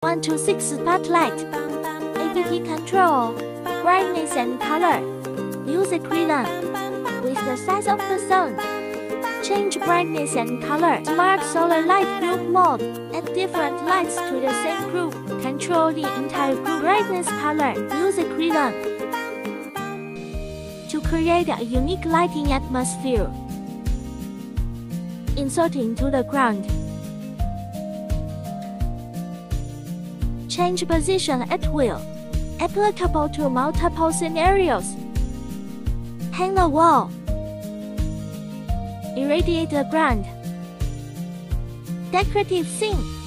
1 to 6 spotlight. APT control. Brightness and color. Music rhythm. With the size of the sound. Change brightness and color. Smart solar light group mode. Add different lights to the same group. Control the entire group. Brightness, color, music rhythm. To create a unique lighting atmosphere. Insert into the ground. Change position at will. Applicable to multiple scenarios. Hang the wall. Irradiate the ground. Decorative scene.